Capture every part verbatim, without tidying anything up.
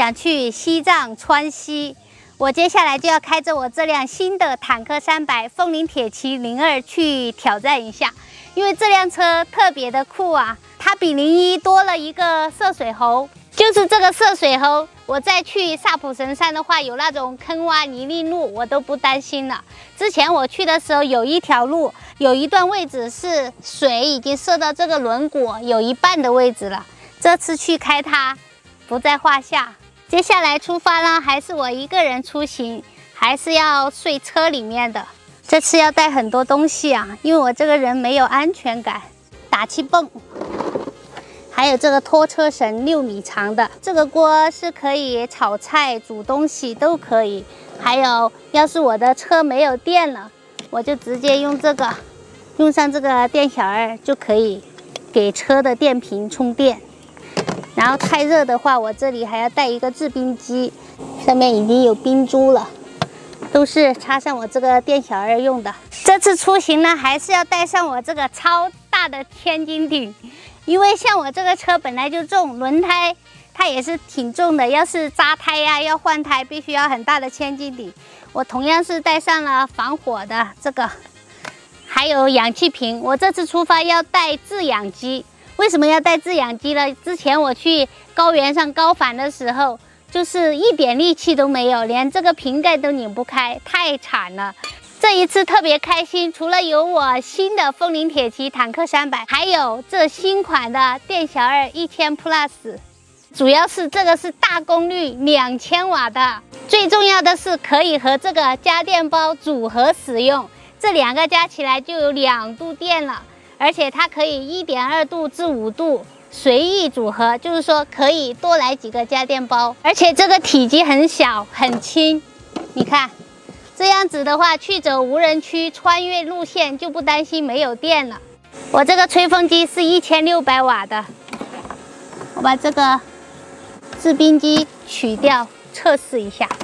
想去西藏川西。我接下来就要开着我这辆新的坦克三百风铃铁骑零二去挑战一下，因为这辆车特别的酷啊，它比零一多了一个涉水喉，就是这个涉水喉，我再去萨普神山的话，有那种坑洼泥泞路，我都不担心了。之前我去的时候，有一条路，有一段位置是水已经涉到这个轮毂有一半的位置了，这次去开它不在话下。接下来出发呢，还是我一个人出行，还是要睡车里面的。这次要带很多东西啊，因为我这个人没有安全感。打气泵，还有这个拖车绳六米长的，这个锅是可以炒菜、煮东西都可以。还有，要是我的车没有电了，我就直接用这个，用上这个电小二就可以给车的电瓶充电。然后太热的话，我这里还要带一个制冰机，上面已经有冰珠了，都是插上我这个电小二用的。这次出行呢，还是要带上我这个超大的千斤顶，因为像我这个车本来就重，轮胎它也是挺重的，要是扎胎呀、要换胎，必须要很大的千斤顶。我同样是带上了防火的这个，还有氧气瓶。我这次出发要带制氧机。为什么要带制氧机呢？之前我去高原上高反的时候，就是一点力气都没有，连这个瓶盖都拧不开，太惨了。这一次特别开心，除了有我新的风铃铁骑坦克三百，还有这新款的电小二一千 Plus， 主要是这个是大功率两千瓦的，最重要的是可以和这个家电包组合使用，这两个加起来就有两度电了。而且它可以一点二度至五度随意组合，就是说可以多来几个家电包。而且这个体积很小很轻，你看这样子的话，去走无人区穿越路线就不担心没有电了。我这个吹风机是一千六百瓦的，我把这个制冰机取掉测试一下。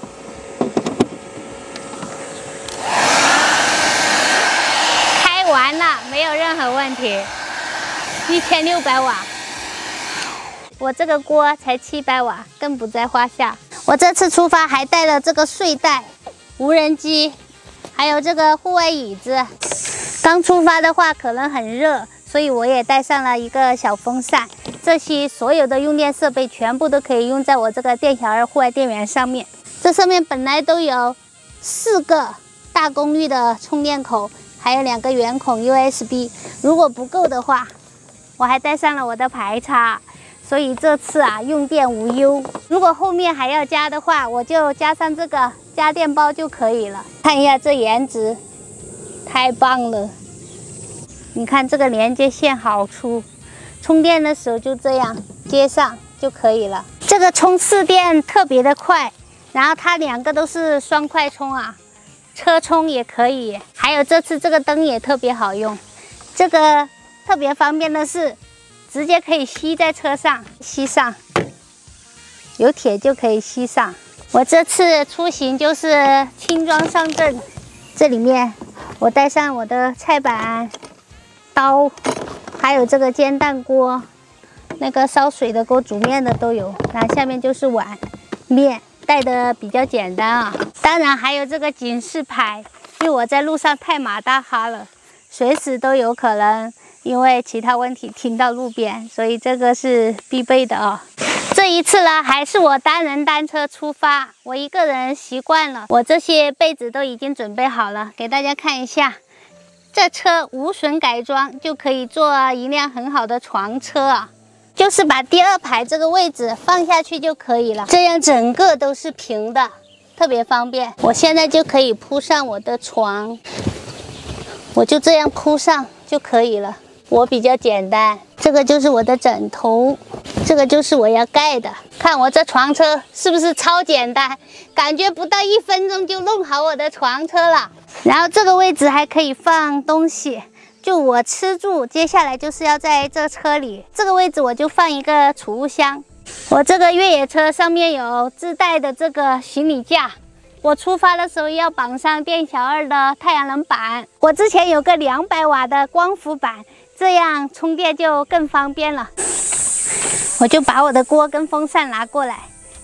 完了，没有任何问题，一千六百瓦。我这个锅才七百瓦，更不在话下。我这次出发还带了这个睡袋、无人机，还有这个户外椅子。刚出发的话可能很热，所以我也带上了一个小风扇。这些所有的用电设备全部都可以用在我这个电小二户外电源上面。这上面本来都有四个大功率的充电口。还有两个圆孔 U S B， 如果不够的话，我还带上了我的排插，所以这次啊用电无忧。如果后面还要加的话，我就加上这个家电包就可以了。看一下这颜值，太棒了！你看这个连接线好粗，充电的时候就这样接上就可以了。这个充四电特别的快，然后它两个都是双快充啊。车充也可以，还有这次这个灯也特别好用。这个特别方便的是，直接可以吸在车上，吸上，有铁就可以吸上。我这次出行就是轻装上阵，这里面我带上我的菜板、刀，还有这个煎蛋锅，那个烧水的锅、煮面的都有。然后下面就是碗、面。带的比较简单啊，当然还有这个警示牌，因为我在路上太马大哈了，随时都有可能因为其他问题停到路边，所以这个是必备的啊。这一次呢，还是我单人单车出发，我一个人习惯了，我这些被子都已经准备好了，给大家看一下。这车无损改装就可以做一辆很好的床车啊。就是把第二排这个位置放下去就可以了，这样整个都是平的，特别方便。我现在就可以铺上我的床，我就这样铺上就可以了。我比较简单，这个就是我的枕头，这个就是我要盖的。看我这床车是不是超简单？感觉不到一分钟就弄好我的床车了。然后这个位置还可以放东西。就我吃住，接下来就是要在这车里这个位置，我就放一个储物箱。我这个越野车上面有自带的这个行李架，我出发的时候要绑上电小二的太阳能板。我之前有个两百瓦的光伏板，这样充电就更方便了。我就把我的锅跟风扇拿过来，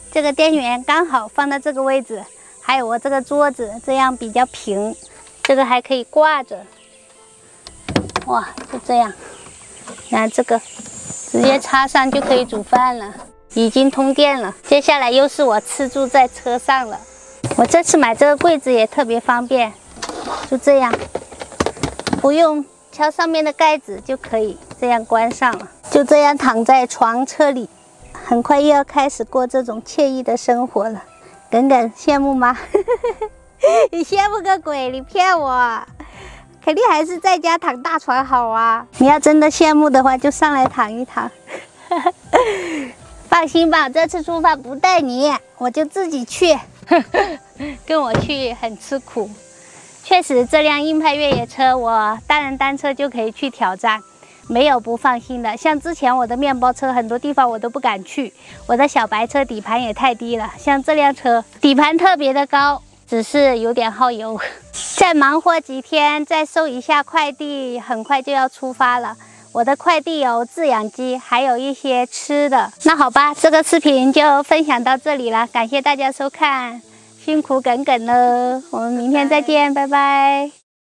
这个电源刚好放到这个位置，还有我这个桌子，这样比较平。这个还可以挂着，哇，就这样。那这个直接插上就可以煮饭了，已经通电了。接下来又是我吃住在车上了。我这次买这个柜子也特别方便，就这样，不用敲上面的盖子就可以这样关上了。就这样躺在床车里，很快又要开始过这种惬意的生活了。耿耿羡慕吗？你羡慕个鬼！你骗我，肯定还是在家躺大床好啊！你要真的羡慕的话，就上来躺一躺。放心吧，这次出发不带你，我就自己去。跟我去很吃苦。确实，这辆硬派越野车，我单人单车就可以去挑战。没有不放心的，像之前我的面包车，很多地方我都不敢去。我的小白车底盘也太低了，像这辆车底盘特别的高，只是有点耗油。再忙活几天，再收一下快递，很快就要出发了。我的快递有制氧机，还有一些吃的。那好吧，这个视频就分享到这里了，感谢大家收看，辛苦耿耿了，我们明天再见，拜拜。